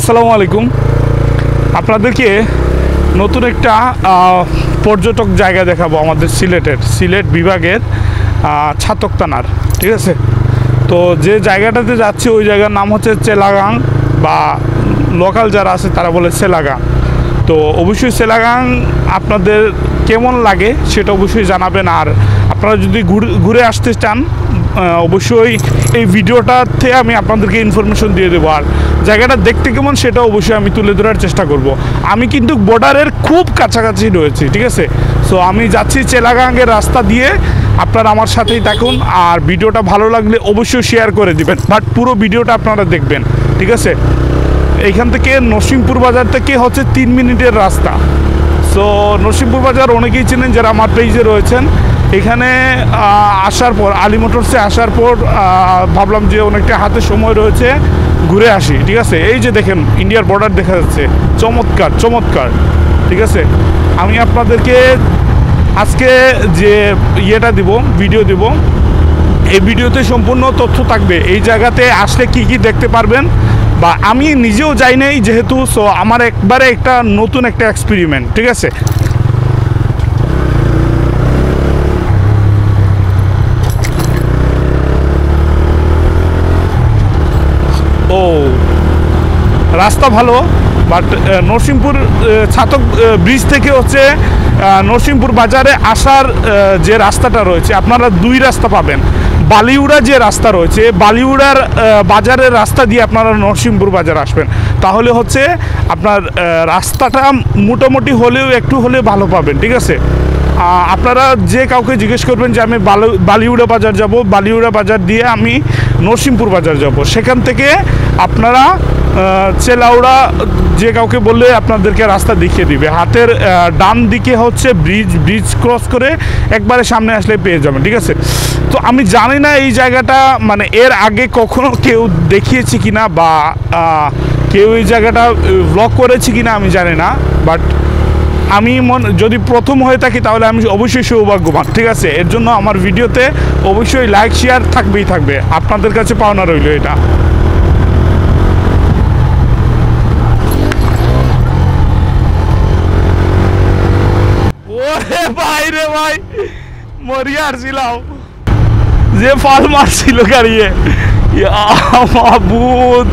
আসসালামু আলাইকুম। আপনাদেরকে নতুন একটা পর্যটক জায়গা দেখাবো আমাদের সিলেট বিভাগের ছাতক থানার, ঠিক আছে। তো যে জায়গাটাতে যাচ্ছি ওই জায়গার নাম হচ্ছে চেলাগাং, বা লোকাল যারা আছে তারা বলে সেলাগাং। তো অবশ্যই সেলাগাং আপনাদের কেমন লাগে সেটা অবশ্যই জানাবেন। আর আপনারা যদি ঘুরে আসতে চান অবশ্যই এই ভিডিওটাতে আমি আপনাদেরকে ইনফরমেশন দিয়ে দেবো। আর জায়গাটা দেখতে কেমন সেটা অবশ্যই আমি তুলে ধরার চেষ্টা করব। আমি কিন্তু বর্ডারের খুব কাছাকাছি রয়েছি, ঠিক আছে। সো আমি যাচ্ছি চেলাগাংয়ের রাস্তা দিয়ে, আপনারা আমার সাথেই থাকুন। আর ভিডিওটা ভালো লাগলে অবশ্যই শেয়ার করে দিবেন, বাট পুরো ভিডিওটা আপনারা দেখবেন, ঠিক আছে। এইখান থেকে নরসিংপুর বাজার থেকে হচ্ছে 3 মিনিটের রাস্তা। সো নরসিংপুর বাজার অনেকেই চেনেন যারা আমার পেজে রয়েছেন। এখানে আসার পর আলী মোটরসে আসার পর ভাবলাম যে অনেকটা হাতে সময় রয়েছে, ঘুরে আসি, ঠিক আছে। এই যে দেখেন ইন্ডিয়ার বর্ডার দেখা যাচ্ছে, চমৎকার চমৎকার, ঠিক আছে। আমি আপনাদেরকে আজকে যে ভিডিও দিব, এই ভিডিওতে সম্পূর্ণ তথ্য থাকবে। এই জায়গাতে আসলে কি কি দেখতে পারবেন, বা আমি নিজেও যাই নাই যেহেতু, সো আমার একবারে একটা নতুন একটা এক্সপেরিমেন্ট, ঠিক আছে। ও রাস্তা ভালো, বাট নরসিংপুর ছাতক ব্রিজ থেকে হচ্ছে নরসিংপুর বাজারে আসার যে রাস্তাটা রয়েছে, আপনারা 2 রাস্তা পাবেন। বালিউড়া যে রাস্তা রয়েছে, বালিউড়ার বাজারের রাস্তা দিয়ে আপনারা নরসিংপুর বাজার আসবেন, তাহলে হচ্ছে আপনার রাস্তাটা মোটামুটি হলেও একটু হলে ভালো পাবেন, ঠিক আছে। আপনারা যে কাউকে জিজ্ঞেস করবেন যে আমি বালিউড়া বাজার যাব, বালিউড়া বাজার দিয়ে আমি নরসিংপুর বাজার যাব, সেখান থেকে আপনারা চেলাউড়া যে কাউকে বললে আপনাদেরকে রাস্তা দেখিয়ে দিবে। হাতের ডান দিকে হচ্ছে ব্রিজ ক্রস করে একবারে সামনে আসলে পেয়ে যাবেন, ঠিক আছে। তো আমি জানি না এই জায়গাটা মানে এর আগে কখনো কেউ দেখিয়েছে কিনা, বা কেউ এই জায়গাটা ব্লগ করেছে কিনা আমি জানি না, বাট আমি যদি প্রথম হয়ে থাকি তাহলে আমি অবশ্যই সৌভাগ্যবান, ঠিক আছে। এর জন্য আমার ভিডিওতে অবশ্যই লাইক শেয়ার থাকবে, আপনাদের কাছে পাওনা রইল এটা। ওরে ভাই রে ভাই, মরিয়া আসছিলাম যে ফাল মারছিল গাড়িয়ে, মাহবুদ।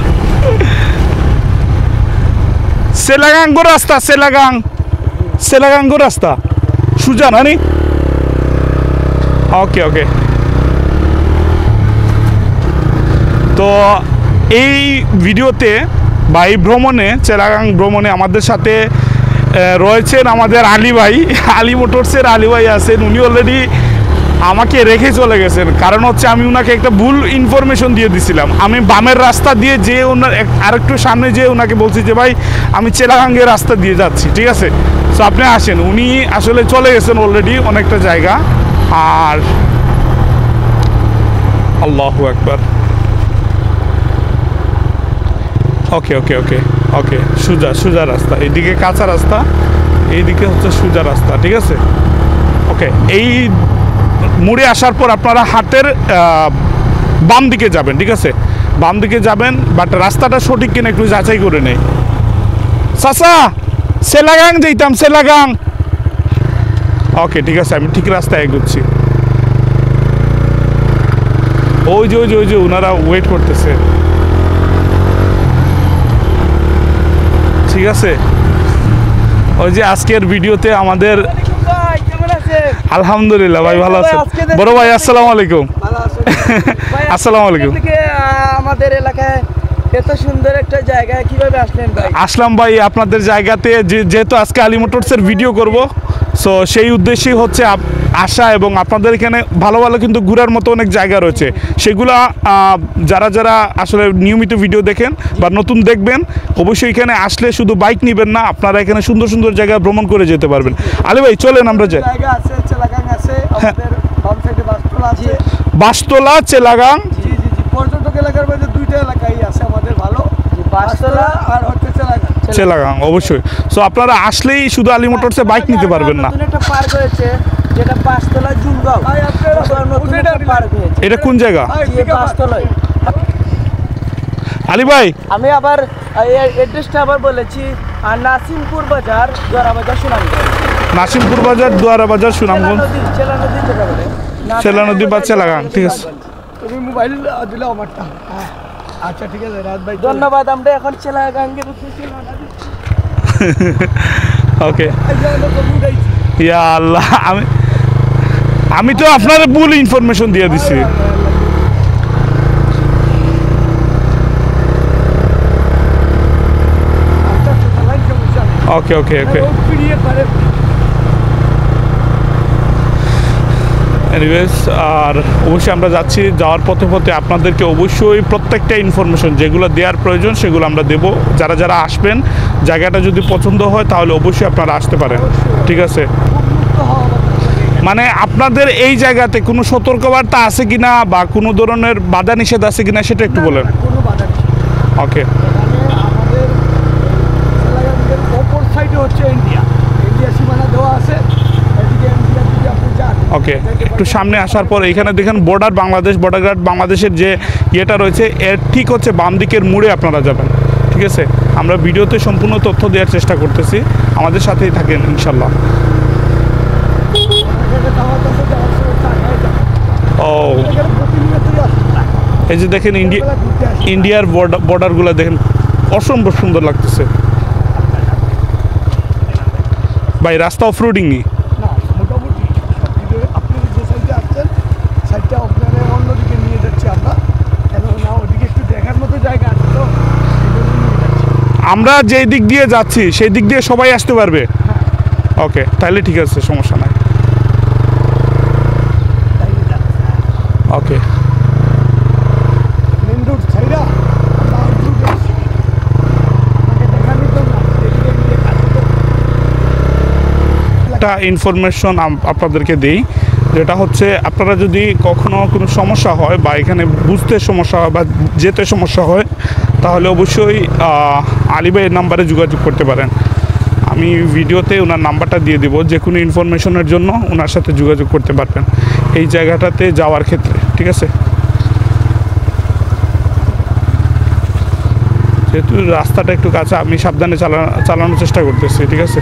সেলাগাঙ্গ রাস্তা, সেলাগাঙ্গ রাস্তা সুজা না নি? ওকে ওকে। তো এই ভিডিওতে বা এই ভ্রমণে, চেলাগাং ভ্রমণে আমাদের সাথে রয়েছেন আমাদের আলী ভাই, আলী মোটরসের আলী ভাই আছেন। উনি অলরেডি আমাকে রেখে চলে গেছেন, কারণ হচ্ছে আমি ওনাকে একটা ভুল ইনফরমেশন দিয়ে দিছিলাম। আমি বামের রাস্তা দিয়ে যে ওনার আরেকটু সামনে যেয়ে ওনাকে বলছি যে ভাই আমি চেলাগাঙ্গের রাস্তা দিয়ে যাচ্ছি, ঠিক আছে। সো আপনি আসেন। উনি আসলে চলে গেছেন অলরেডি অনেকটা জায়গা। আর আল্লাহু আকবার। ওকে ওকে ওকে ওকে, সোজা রাস্তা, এইদিকে কাঁচা রাস্তা, এইদিকে হচ্ছে সোজা রাস্তা, ঠিক আছে। ওকে, এই মুড়ে আসার পর আপনারা হাতের বাম দিকে যাবেন, ঠিক আছে। বাম দিকে যাবেন, বাট রাস্তাটা সঠিক কিনা একটু যাচাই করে নেই। চাচা সেলাগাং যেতাম, সেলাগাং। ওকে ঠিক আছে, আমি ঠিক রাস্তায় এগোচ্ছি। ওই যে ওনারা ওয়েট করতেছে, ঠিক আছে। ওই যে আজকের ভিডিওতে আমাদের, আলহামদুলিল্লাহ ভাই ভালো আছেন। বড় ভাই আসসালামু আলাইকুম। আসসালামু আলাইকুম। আমাদের এলাকায় এত সুন্দর একটা জায়গায় কিভাবে আসলেন ভাই? আসলাম ভাই আপনাদের জায়গাতে, যেহেতু আজকে আলী মোটরসের ভিডিও করব, সো সেই উদ্দেশ্যেই হচ্ছে আসা। এবং আপনাদের এখানে ভালো ভালো কিন্তু ঘোরার মতো অনেক জায়গা রয়েছে, সেগুলা যারা আসলে নিয়মিত ভিডিও দেখেন বা নতুন দেখবেন, অবশ্যই এখানে আসলে শুধু বাইক নেবেন না, আপনারা এখানে সুন্দর সুন্দর জায়গায় ভ্রমণ করে যেতে পারবেন। আলী ভাই চলেন আমরা যাই। জায়গা আছে, চেলাগাং আছে, আমাদের বাম সাইডে বাসতলা আছে। বাসতলা, চেলাগাং, জি পর্যটক এলাকার মধ্যে 2টা এলাকাই আছে আমাদের ভালো, বাসতলা আর হচ্ছে চেলাগাং। অবশ্যই। সো আপনারা আসলেই শুধু আলী মোটরসে বাইক নিতে পারবেন না। একটা পার্ক হয়েছে যেটা বাসতলা জুলগাঁও, নতুন একটা পার্ক হয়েছে। এটা কোন জায়গা? বাসতলায়। আলী ভাই আমি আবার অ্যাড্রেসটা আবার বলেছি নাসিমপুর বাজার দোয়ারা বাজার সুনামগঞ্জ। নাসিমপুর বাজার দোয়ারা বাজার সুনামগঞ্জ চেলা নদী যেটা বলে চেলা নদী বা চেলাগাং, ঠিক আছে। তুমি মোবাইল দিলে আমারটা। আচ্ছা ঠিক আছে রাত ভাই, ধন্যবাদ। আমরা এখন চেলাগাঙ্গের ওকে ইয়া আল্লাহ, আমি তো আপনার ভুল ইনফরমেশন দিয়ে দিছি। ওকে ওকে ওকে এনিওয়েজ, আর অবশ্যই আমরা যাচ্ছি, যাওয়ার পথে পথে আপনাদেরকে অবশ্যই প্রত্যেকটা ইনফরমেশন যেগুলো দেওয়ার প্রয়োজন সেগুলো আমরা দেব। যারা যারা আসবেন, জায়গাটা যদি পছন্দ হয় তাহলে অবশ্যই আপনারা আসতে পারেন, ঠিক আছে। মানে আপনাদের এই জায়গাতে কোনো সতর্কবার্তা আছে কিনা বা কোনো ধরনের বাধা নিষেধ আছে কিনা সেটা একটু বলেন। ওকে, ওকে, একটু সামনে আসার পর এখানে দেখেন বর্ডার বাংলাদেশ, বর্ডার গার্ড বাংলাদেশের যে ইয়েটা রয়েছে এর ঠিক হচ্ছে বাম দিকের মোড়ে আপনারা যাবেন, ঠিক আছে। আমরা ভিডিওতে সম্পূর্ণ তথ্য দেওয়ার চেষ্টা করতেছি, আমাদের সাথেই থাকেন ইনশাল্লাহ। ও এই যে দেখেন ইন্ডিয়ার বর্ডারগুলো দেখেন, অসম্ভব সুন্দর লাগতেছে ভাই। রাস্তা অফ রোডিং নি, আমরা যেই দিক দিয়ে যাচ্ছি সেই দিক দিয়ে সবাই আসতে পারবে। ওকে, তাহলে ঠিক আছে, সমস্যা নাই। ওকে, একটা ইনফরমেশন আপনাদেরকে দিই, যেটা হচ্ছে আপনারা যদি কখনো কোনো সমস্যা হয় বা এখানে বুঝতে সমস্যা হয় বা যেতে সমস্যা হয় তাহলে অবশ্যই আলী ভাইয়ের নাম্বারে যোগাযোগ করতে পারেন। আমি ভিডিওতে ওনার নাম্বারটা দিয়ে দেবো, যে কোনো ইনফরমেশনের জন্য ওনার সাথে যোগাযোগ করতে পারবেন এই জায়গাটাতে যাওয়ার ক্ষেত্রে, ঠিক আছে। যেহেতু রাস্তাটা একটু কাছে, আমি সাবধানে চালানোর চেষ্টা করতেছি, ঠিক আছে।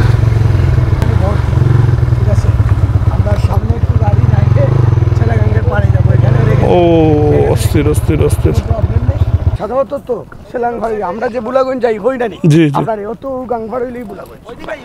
ও অস্থির অস্থির অস্থির। সাধারণত তো সেলাং ভাই আমরা যে বুলাগঞ্জ যাই হই না নি, জি জি, আপনার অত গাংভার হইলেই বুলাগঞ্জ।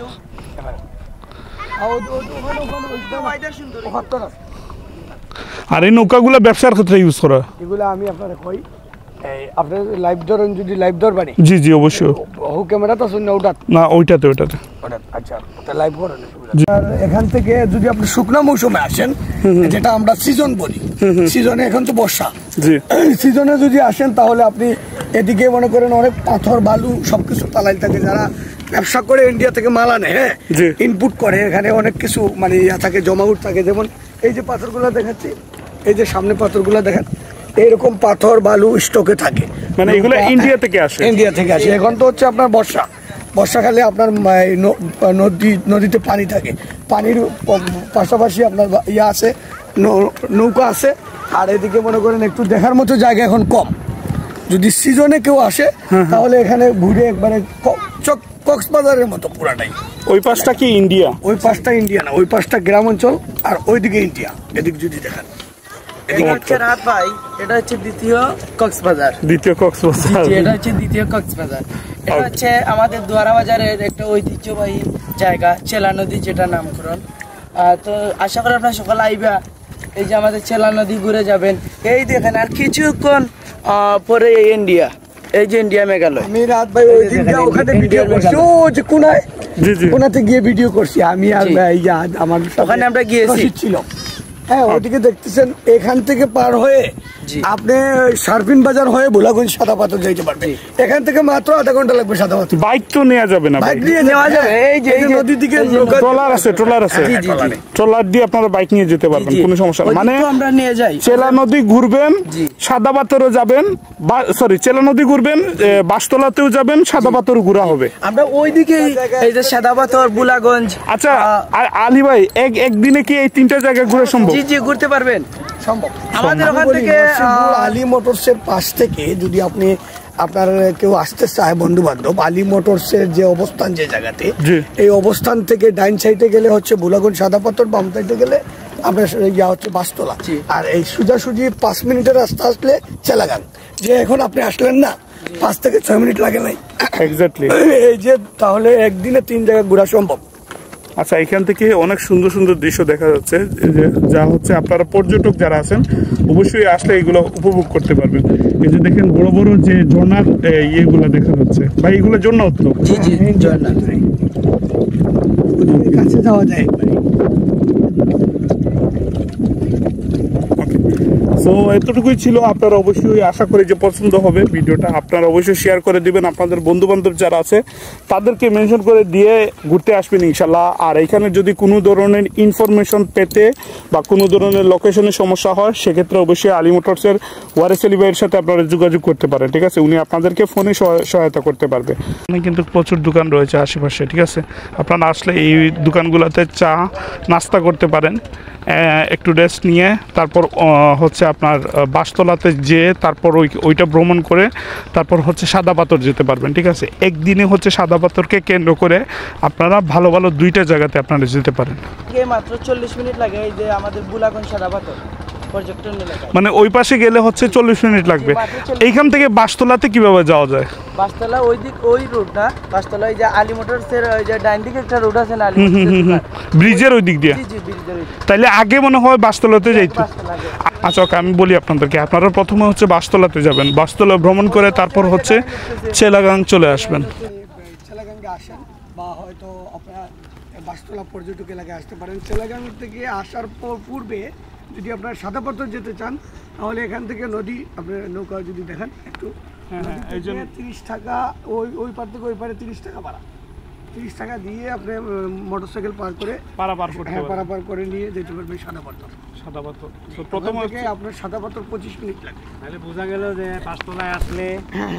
আর এই নৌকাগুলো ব্যবসার ক্ষেত্রে ইউজ করা, এগুলো আমি আপনার কই আপনার লাইভ ধরেন, যদি লাইভ ধরবানি। জি জি অবশ্যই। ও ক্যামেরা তো শুন না, ওটা না ওইটাতে ওইটাতে। আচ্ছা, ওটা লাইভ করেন। আর এখান থেকে যদি আপনি শুকনো মৌসুমে আসেন, যেটা আমরা সিজন বলি, সিজনে এখন তো বর্ষা, জি, সিজনে যদি আসেন তাহলে আপনি এদিকে মনে করেন অনেক পাথর বালু সবকিছু পালাই থাকে। যারা ব্যবসা করে ইন্ডিয়া থেকে মাল আনে, হ্যাঁ ইনপুট করে, এখানে অনেক কিছু মানে ইয়া থাকে, জমাউট থাকে। যেমন এই যে পাথরগুলো দেখাচ্ছি, এই যে সামনে পাথরগুলো দেখেন, এইরকম পাথর বালু স্টকে থাকে। মানে এগুলো ইন্ডিয়া থেকে আসে, ইন্ডিয়া থেকে আসে। এখন তো হচ্ছে আপনার বর্ষাকালে আপনার নদীতে পানি থাকে, পানির পাশাপাশি আপনার ইয়া আছে, নৌকা আছে। আর এদিকে মনে করেন একটু দেখার মতো জায়গা এখন কম। যদি সিজনে কেউ আসে তাহলে এখানে ঘুরে একবারে কক্সবাজারের মতো পুরাটাই। ওই পাশটা কি ইন্ডিয়া? ওই পাশটা ইন্ডিয়া না, ওই পাশটা গ্রাম অঞ্চল, আর ওইদিকে ইন্ডিয়া। এদিক যদি দেখেন, এটা হচ্ছে রাত ভাই, এটা হচ্ছে দ্বিতীয় কক্সবাজার। দ্বিতীয় কক্সবাজার, এটা হচ্ছে দ্বিতীয় কক্সবাজার। এটা হচ্ছে আমাদের দোয়ারা বাজারের একটা ঐতিহ্যবাহী জায়গা, চেলা নদী, যেটা নামকরণ। তো আশা করি আপনার সকালে আইবা, এই যে আমাদের চেলা নদী ঘুরে যাবেন। এই দেখেন আর কিছুক্ষণ পরে ইন্ডিয়া, এই যে ইন্ডিয়া মেঘালয়। আমি রাত ভাই ওই দিনটা ওখানে ভিডিও করছি, ও যে কোনায়, কোনাতে গিয়ে ভিডিও করছি আমি আর আমার, ওখানে আমরা গিয়েছি ছিল। হ্যাঁ, ওদিকে দেখতেছেন, এখান থেকে পার হয়ে আপনি সার্ফিন বাজার হয়ে ভোলাগঞ্জ সাদা পাথর যাইতে পারবেন। এখান থেকে মাত্র আধা ঘন্টা লাগবে সাদা পাথর। বাইক তো নেওয়া যাবে না? বাইক নিয়ে নেওয়া যাবে, এই যে নদীর দিকে ট্রলার আছে, ট্রলার আছে, ট্রলার দিয়ে আপনারা বাইক নিয়ে যেতে পারবেন, কোনো সমস্যা নেই। মানে আমরা নিয়ে যাই, চেলা নদী ঘুরবেন, সাদা পাথরও যাবেন, সরি চেলা নদী ঘুরবেন, বাসতলাতেও যাবেন, সাদা পাথর ঘোরা হবে। আমরা ওইদিকে এই যে সাদা পাথর, বুলাগঞ্জ। আচ্ছা আলী ভাই, একদিনে কি এই তিনটা জায়গা ঘুরে সম্ভব? জি জি, ঘুরতে পারবেন, সম্ভব। আমাদের ওখান থেকে আলী মোটরসের পাশ থেকে যদি আপনি আপনার কেউ আসতে চায় বন্ধু বান্ধব, আলী মোটরসের যে অবস্থান যে জায়গাতে, জি। এই অবস্থান থেকে ডাইন সাইডে গেলে হচ্ছে বুলাগঞ্জ সাদা পাথর, বাম সাইডে গেলে আপনার ইয়া হচ্ছে বাসতলা, আর এই সোজাসুজি 5 মিনিটের রাস্তা আসলে চেলাগাং। যে এখন আপনি আসলেন না, 5 থেকে 6 মিনিট লাগে নাই এক্স্যাক্টলি। এই যে তাহলে একদিনে 3 জায়গা ঘোরা সম্ভব। আচ্ছা, এখান থেকে অনেক সুন্দর সুন্দর দৃশ্য দেখা যাচ্ছে, যা হচ্ছে আপনারা পর্যটক যারা আছেন অবশ্যই আসলে এগুলো উপভোগ করতে পারবেন। এই যে দেখেন বড় বড় যে ঝর্ণার ইয়েগুলো দেখা যাচ্ছে, ভাই এগুলো ঝর্ণা হতো। কাছে যাওয়া যায় একবারে। সো এতটুকুই ছিল। আপনারা অবশ্যই আশা করি যে পছন্দ হবে ভিডিওটা। আপনারা অবশ্যই শেয়ার করে দিবেন, আপনাদের বন্ধু বান্ধব যারা আছে তাদেরকে মেনশন করে দিয়ে ঘুরতে আসবেন ইনশাল্লাহ। আর এখানে যদি কোনো ধরনের ইনফরমেশন পেতে বা কোনো ধরনের লোকেশনের সমস্যা হয়, সেক্ষেত্রে অবশ্যই আলী মোটরসের ওয়ারেস আলী ভাইয়ের সাথে আপনারা যোগাযোগ করতে পারেন, ঠিক আছে। উনি আপনাদেরকে ফোনে সহায়তা করতে পারবে। এখানে কিন্তু প্রচুর দোকান রয়েছে আশেপাশে, ঠিক আছে। আপনারা আসলে এই দোকানগুলোতে চা নাস্তা করতে পারেন, একটু রেস্ট নিয়ে তারপর হচ্ছে আপনার বাসতলাতে যেয়ে তারপর ওইটা ভ্রমণ করে তারপর হচ্ছে সাদা পাথর যেতে পারবেন, ঠিক আছে। একদিনে হচ্ছে সাদা পাথরকে কেন্দ্র করে আপনারা ভালো ভালো 2টা জায়গাতে আপনারা যেতে পারেন। মাত্র 40 মিনিট লাগে এই যে আমাদের বুলাগঞ্জ সাদা পাথর পর্যটন এলাকা। মানে ওই পাশে গেলে হচ্ছে 40 মিনিট লাগবে। এইখান থেকে বাসতলাতে কিভাবে যাওয়া যায়? বাসতলা ওই দিক, ওই রুট না, বাসতলা ওই যে আলী মোটরসের ওই যে ডাইন দিকে একটা রুট আছে না, আলী ব্রিজের ওই দিক দিয়ে। জি জি, ব্রিজের ওই দিক। তাইলে আগে মনে হয় বাসতলাতে যাইতে। আচ্ছা ওকে, আমি বলি আপনাদেরকে, আপনারা প্রথমে হচ্ছে বাসতলাতে যাবেন, বাসতলা ভ্রমণ করে তারপর হচ্ছে চেলাগাং চলে আসবেন। চেলাগাঙ্গে আসেন বা হয়তো আপনার বাসতলা পর্যটক এলাকায় আসতে পারেন। চেলাগাং থেকে আসার পূর্বে যদি আপনার সাদা পাথর যেতে চান, তাহলে এখান থেকে নদী আপনার নৌকা যদি দেখেন একটু, 30 টাকা, ওই পার থেকে ওই পারে 30 টাকা ভাড়া। 30 টাকা দিয়ে আপনি মোটরসাইকেল পার করে পারাপার করে নিয়ে যেতে পারবেন সাদা পাথর। প্রথম থেকে আপনার সাদা পাথর 25 মিনিট লাগে। তাহলে বোঝা গেল যে পাঁচতলায় আসলে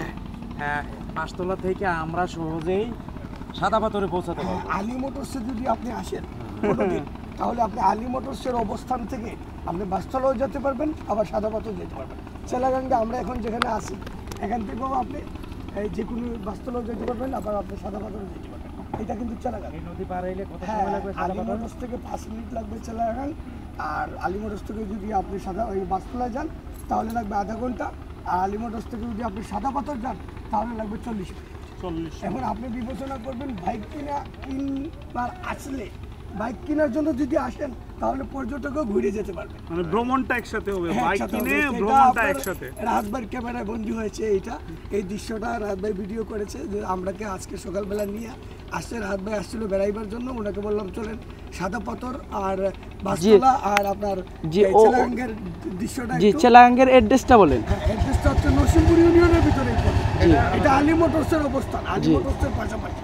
পাঁচতলা থেকে আমরা সহজেই সাদা পাথরে পৌঁছাতে পারবো। আলী মোটরসে যদি আপনি আসেন তাহলে আপনি আলী মোটরসের অবস্থান থেকে আপনি বাসতলাও যেতে পারবেন, আবার সাদা পাথর যেতে পারবেন। চেলাগাঙ্গে আমরা এখন যেখানে আছি, এখান থেকেও আপনি যে কোনো বাসতলাও যেতে পারবেন, আবার আপনি সাদা পাথরও যেতে পারবেন। এটা কিন্তু চেলাগাং। নদী পার হইলে কত সময় লাগবে? আলী মোটরস থেকে 5 মিনিট লাগবে চেলাগাং। আর আলী মোটরস থেকে যদি আপনি ওই বাসতলায় যান তাহলে লাগবে আধা ঘন্টা। আর আলী মোটরস থেকে যদি আপনি সাদা পাথর যান তাহলে লাগবে 40 মিনিট। এখন আপনি বিবেচনা করবেন, কিনবার আসলে বাইক কেনার জন্য যদি আসেন তাহলে পর্যটকও ঘুরে যেতে পারবে। মানে ভ্রমণটা একসাথে হবে, বাইক কিনে একসাথে ভ্রমণটা একসাথে। রাতবার ক্যামেরায় বন্দী হয়েছে এই দৃশ্যটা রাতবার ভিডিও করেছে। যে আমরাকে আজকে সকালবেলা নিয়ে আসছে, রাতবার আসছিল বেড়াইবার জন্য, ওনাকে বললাম চলেন সাদা পাথর আর বাসতলা আর আপনার চেলাগাঙ্গের দৃশ্যটা। জি, চেলাগাঙ্গের অ্যাড্রেসটা বলেন। অ্যাড্রেসটা হচ্ছে নরসিংপুর ইউনিয়নের ভিতরে। এটা আলী মোটরসের অবস্থান, আলী মোটরসের পাশাপাশি।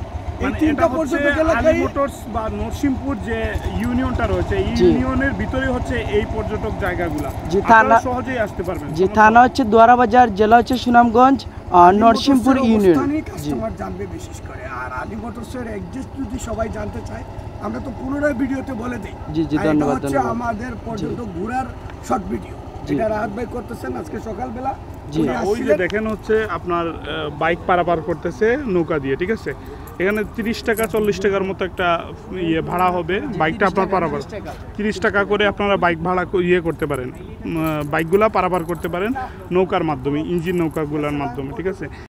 আলী মোটরস বা নরসিংপুর যে ইউনিয়নটা রয়েছে, এই ইউনিয়নের ভিতরে হচ্ছে এই পর্যটক জায়গাগুলো, আপনারা সহজেই আসতে পারবেন। যে থানা হচ্ছে দোয়ারা বাজার, জেলা হচ্ছে সুনামগঞ্জ, নরসিংপুর ইউনিয়ন। কাস্টমার জানবে বিশেষ করে। আর আলী মোটরসের অ্যাড্রেস যদি সবাই জানতে চায়, আমরা তো পুনরায় ভিডিওতে বলে দেই। জি জি, ধন্যবাদ। হচ্ছে আমাদের পর্যটক ঘোরার শর্ট ভিডিও, যেটা রাত ভাই করতেছেন আজকে সকালবেলা। ওই যে দেখেন হচ্ছে আপনার বাইক পারাপার করতেছে নৌকা দিয়ে, ঠিক আছে। এখানে 30 টাকা 40 টাকার মতো একটা ভাড়া হবে, বাইকটা আপনার পারাপার 30 টাকা করে আপনারা বাইক ভাড়া করতে পারেন, বাইকগুলা পারাপার করতে পারেন নৌকার মাধ্যমে, ইঞ্জিন নৌকাগুলোর মাধ্যমে, ঠিক আছে।